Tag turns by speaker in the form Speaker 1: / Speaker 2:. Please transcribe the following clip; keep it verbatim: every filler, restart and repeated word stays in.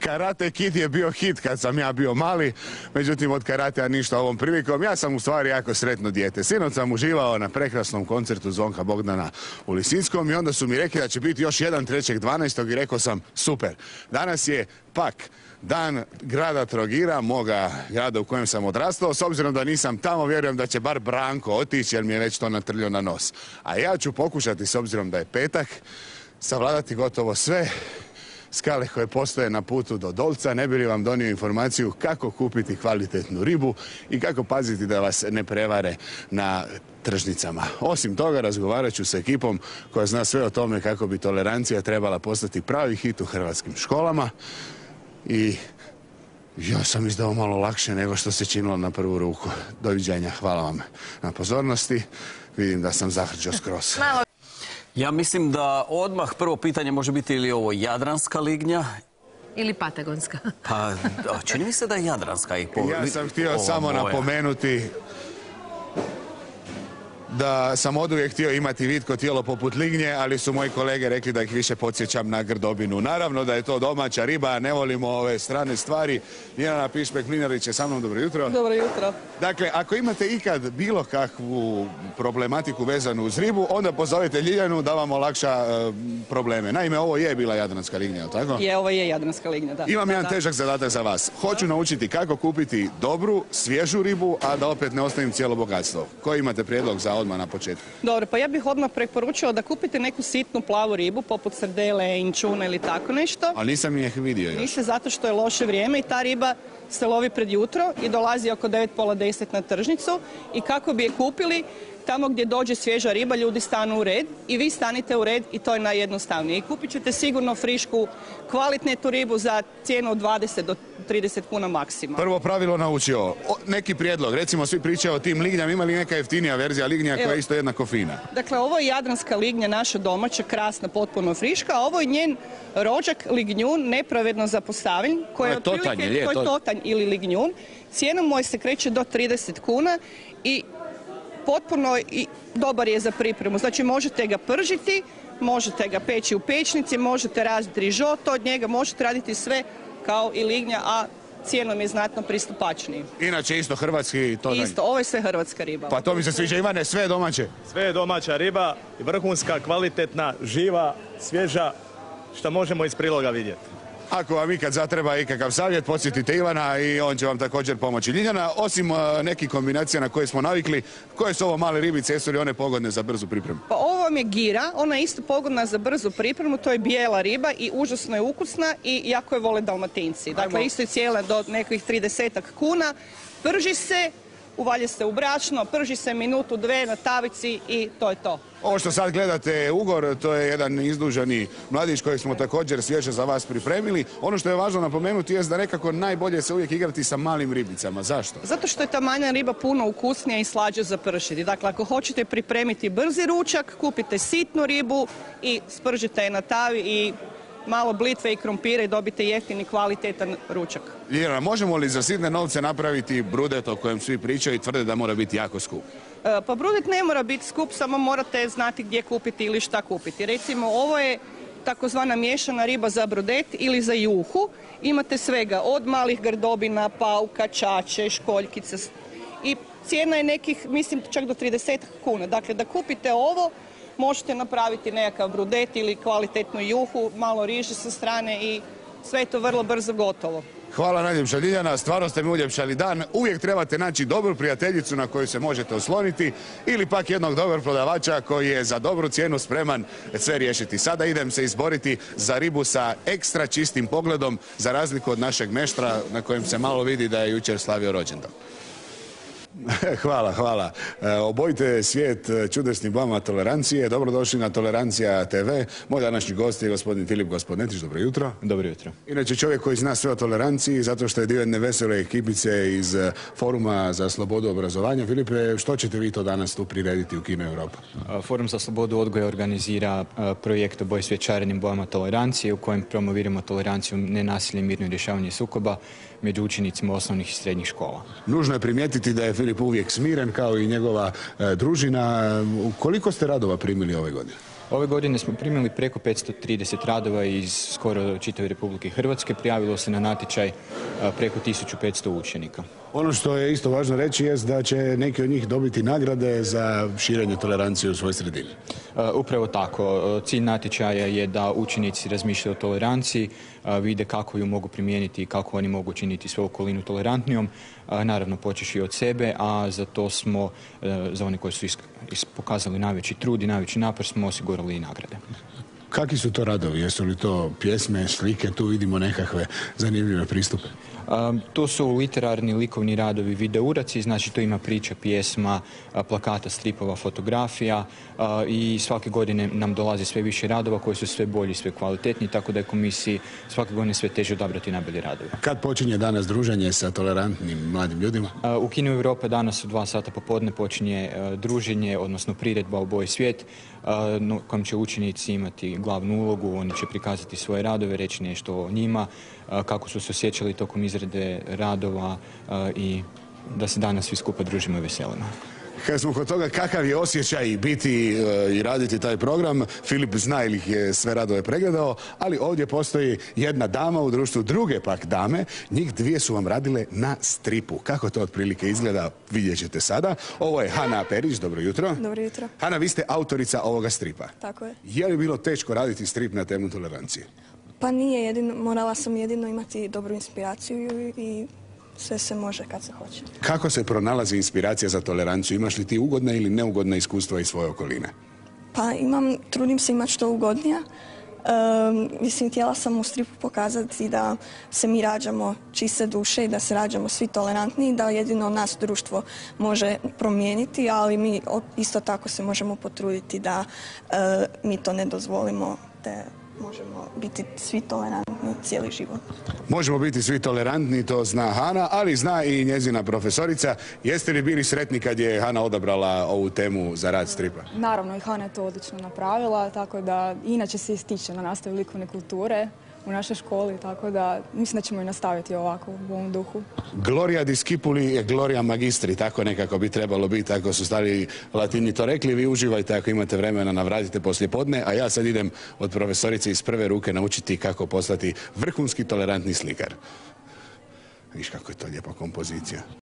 Speaker 1: Karate Kid je bio hit kad sam ja bio mali, međutim od karatea ništa ovom prilikom. Ja sam u stvari jako sretno dijete. Sinoć sam uživao na prekrasnom koncertu Zvonka Bogdana u Lisinskom i onda su mi rekli da će biti još jedan trećeg dvanaestog i rekao sam super. Danas je pak dan grada Trogira, moga grada u kojem sam odrastao. S obzirom da nisam tamo, vjerujem da će bar Branko otići jer mi je već to natrljio na nos. A ja ću pokušati, s obzirom da je petak, savladati gotovo sve skale koje postoje na putu do Dolca, ne bi li vam donio informaciju kako kupiti kvalitetnu ribu i kako paziti da vas ne prevare na tržnicama. Osim toga, razgovarat ću s ekipom koja zna sve o tome kako bi tolerancija trebala postati pravi hit u hrvatskim školama i ja sam izdao malo lakše nego što se činilo na prvu ruku. Doviđenja, hvala vam na pozornosti. Vidim da sam zahrđao skroz.
Speaker 2: Ja mislim da odmah prvo pitanje može biti ili ovo jadranska lignja
Speaker 3: ili patagonska.
Speaker 2: Pa, čini mi se da je jadranska. I po...
Speaker 1: Ja sam htio samo moja. napomenuti da sam oduvijek htio imati vitko tijelo poput lignje, ali su moji kolege rekli da ih više podsjećam na grdobinu. Naravno da je to domaća riba, ne volimo ove strane stvari. Ljiljana Pišpek-Mlinarić je sa mnom, dobro jutro.
Speaker 4: Dobro jutro.
Speaker 1: Dakle, ako imate ikad bilo kakvu problematiku vezanu uz ribu, onda pozovite Ljiljanu da vam olakša uh, probleme. Naime, ovo je bila jadranska lignja, tako?
Speaker 4: Je, ovo je jadranska lignja, da.
Speaker 1: Imam
Speaker 4: da,
Speaker 1: jedan
Speaker 4: da.
Speaker 1: težak zadatak za vas. Hoću naučiti kako kupiti dobru, svježu ribu, a da opet ne ostavim cijelo bogatstvo. Koji imate prijedlog za odmah na početku?
Speaker 4: Dobro, pa ja bih odmah preporučila da kupite neku sitnu plavu ribu, poput srdele, inčuna ili tako nešto.
Speaker 1: Ali nisam ih vidio još.
Speaker 4: Niste, zato što je loše vrijeme i ta riba se lovi pred jutro i dolazi oko devet, pola deset na tržnicu i kako bi je kupili, tamo gdje dođe svježa riba, ljudi stanu u red i vi stanite u red i to je najjednostavnije. I kupit ćete sigurno frišku, kvalitetnu ribu za cijenu od dvadeset do trideset kuna maksimalno.
Speaker 1: Prvo pravilo naučio. O, neki prijedlog, recimo svi pričaju o tim lignjama, ima li neka jeftinija verzija lignja koja je isto jednako fina?
Speaker 4: Dakle, ovo je jadranska lignja, naša domaća, krasna, potpuno friška, a ovo je njen rođak lignjun, nepravedno zapostavljen, koji je otprilike, to je totanj ili lignjun. Cijena mu se kreće do trideset kuna i potpuno i dobar je za pripremu. Znači možete ga pržiti, možete ga peći u pečnici, možete raditi rižoto od njega, možete raditi sve kao i lignja, a cijenom je znatno pristupačniji.
Speaker 1: Inače isto hrvatski totanj.
Speaker 4: Isto, ovo je sve hrvatska riba.
Speaker 1: Pa to mi se sviđa, Ivane, sve je domaće.
Speaker 5: Sve je domaća riba, vrhunska, kvalitetna, živa, svježa, što možemo iz priloga vidjeti.
Speaker 1: Ako vam ikad zatreba ikakav savjet, podsjetite Ivana i on će vam također pomoći. Ljiljana, osim uh, nekih kombinacija na koje smo navikli, koje su ovo male ribice, jesu li one pogodne za brzu pripremu?
Speaker 4: Pa ovo vam je gira, ona je isto pogodna za brzu pripremu, to je bijela riba i užasno je ukusna i jako je vole Dalmatinci. Dakle, isto je cijela do nekih tridesetak kuna, prži se, uvalje se u brašno, prži se minutu, dve na tavici i to je to.
Speaker 1: Ovo što sad gledate ugor, to je jedan izdužani mladić kojeg smo također svježe za vas pripremili. Ono što je važno napomenuti je da nekako najbolje se uvijek igrati sa malim ribicama. Zašto?
Speaker 4: Zato što je ta manja riba puno ukusnija i slađa za pršiti. Dakle, ako hoćete pripremiti brzi ručak, kupite sitnu ribu i spržite je na tavi i malo blitve i krompira i dobite jeftini kvalitetan ručak.
Speaker 1: Ljiljana, možemo li za sitne novce napraviti brudet o kojem svi pričaju i tvrde da mora biti jako skup?
Speaker 4: E, pa brudet ne mora biti skup, samo morate znati gdje kupiti ili šta kupiti. Recimo, ovo je takozvana miješana riba za brudet ili za juhu. Imate svega, od malih grdobina, pauka, čače, školjkice i cijena je nekih, mislim, čak do trideset kuna. Dakle, da kupite ovo, možete napraviti nekakav brudet ili kvalitetnu juhu, malo riže sa strane i sve je to vrlo brzo gotovo.
Speaker 1: Hvala najljepša Ljiljana, stvarno ste mi uljepšali dan. Uvijek trebate naći dobru prijateljicu na koju se možete osloniti ili pak jednog dobrog prodavača koji je za dobru cijenu spreman sve riješiti. Sada idem se izboriti za ribu sa ekstra čistim pogledom, za razliku od našeg meštra na kojem se malo vidi da je jučer slavio rođendan. Hvala, hvala. E, obojite svijet čudesnim bojama tolerancije. Dobrodošli na Tolerancija te ve. Moj današnji gost je gospodin Filip Gospodnetić. Dobro jutro.
Speaker 6: Dobro jutro.
Speaker 1: Inače čovjek koji zna sve o toleranciji zato što je dio jedne vesele ekipice iz Foruma za slobodu obrazovanja. Filipe, što ćete vi to danas tu prirediti u Kino Europa?
Speaker 6: Forum za slobodu odgoja organizira projekt o boji svjećarenim bojama tolerancije u kojem promoviramo toleranciju, nenasilje, mirno rješavanje sukoba među učenicima osnovnih i srednjih škola.
Speaker 1: Nužno je primijetiti da je Filip uvijek smiren kao i njegova e, družina. Koliko ste radova primili ove godine?
Speaker 6: Ove godine smo primili preko petsto trideset radova iz skoro čitave Republike Hrvatske. Prijavilo se na natječaj preko tisuću petsto učenika.
Speaker 1: Ono što je isto važno reći jest da će neki od njih dobiti nagrade za širenje tolerancije u svojoj sredini.
Speaker 6: Upravo tako. Cilj natječaja je da učenici razmišljaju o toleranciji, vide kako ju mogu primijeniti i kako oni mogu činiti svoju okolinu tolerantnijom, naravno počeši od sebe, a za to smo, za one koji su pokazali najveći trud i najveći napor, smo osigurali i nagrade.
Speaker 1: Kakvi su to radovi? Jesu li to pjesme, slike? Tu vidimo nekakve zanimljive pristupe.
Speaker 6: Um, to su literarni, likovni radovi, videouraci, znači to ima priča, pjesma, plakata, stripova, fotografija uh, i svake godine nam dolazi sve više radova koji su sve bolji, sve kvalitetniji, tako da je komisiji svake godine sve teže odabrati najbolje radove.
Speaker 1: Kad počinje danas druženje sa tolerantnim mladim ljudima?
Speaker 6: Uh, u Kinu Europe danas u dva sata popodne počinje uh, druženje, odnosno priredba o boji svijet, uh, no, kojom će učenici imati glavnu ulogu, oni će prikazati svoje radove, reći nešto o njima, uh, kako su se osjećali tokom izrade radova uh, i da se danas svi skupa družimo i veselimo.
Speaker 1: Kad smo kod toga, kakav je osjećaj biti uh, i raditi taj program, Filip zna ili je sve radove pregledao, ali ovdje postoji jedna dama u društvu, druge pak dame, njih dvije su vam radile na stripu. Kako to otprilike izgleda, vidjet ćete sada. Ovo je Hana Perić, dobro jutro.
Speaker 7: Dobro jutro.
Speaker 1: Hana, vi ste autorica ovoga stripa.
Speaker 7: Tako je.
Speaker 1: Je li bilo teško raditi strip na temu tolerancije?
Speaker 7: Pa nije, jedino, morala sam jedino imati dobru inspiraciju i sve se može kad se hoće.
Speaker 1: Kako se pronalazi inspiracija za toleranciju? Imaš li ti ugodna ili neugodna iskustva iz svoje okoline?
Speaker 7: Pa imam, trudim se imati što ugodnija. Um, mislim, htjela sam u stripu pokazati da se mi rađamo čiste duše i da se rađamo svi tolerantni, da jedino nas društvo može promijeniti, ali mi isto tako se možemo potruditi da uh, mi to ne dozvolimo, da možemo biti svi tolerantni cijeli život.
Speaker 1: Možemo biti svi tolerantni, to zna Hana, ali zna i njezina profesorica. Jeste li bili sretni kad je Hana odabrala ovu temu za rad stripa?
Speaker 8: Naravno, i Hana je to odlično napravila, tako da inače se ističe na nastavi likovne kulture u našoj školi, tako da mislim da ćemo i nastaviti ovako u ovom duhu.
Speaker 1: Gloria discipuli je gloria magistri, tako nekako bi trebalo biti, ako su stari Latini to rekli. Vi uživajte ako imate vremena, navratite poslije podne, a ja sad idem od profesorice iz prve ruke naučiti kako postati vrhunski tolerantni slikar. Viš kako je to lijepa kompozicija.